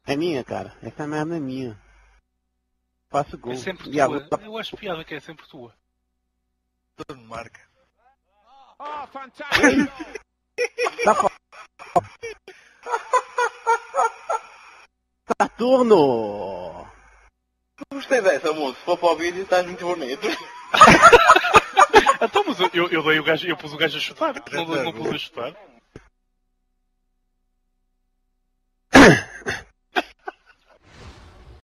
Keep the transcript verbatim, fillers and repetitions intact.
É minha, cara. Essa merda é minha. Faço gol. É sempre E tua. agora... Eu acho piada que é sempre tua. Todo marca. Oh, fantastic! Tá fo... Saturno! Gostei dessa, moço. Se for para o vídeo, estás muito bonito. Então, mas eu, eu, eu dei o gajo, eu pus o gajo a chutar. Não, não pus a chutar.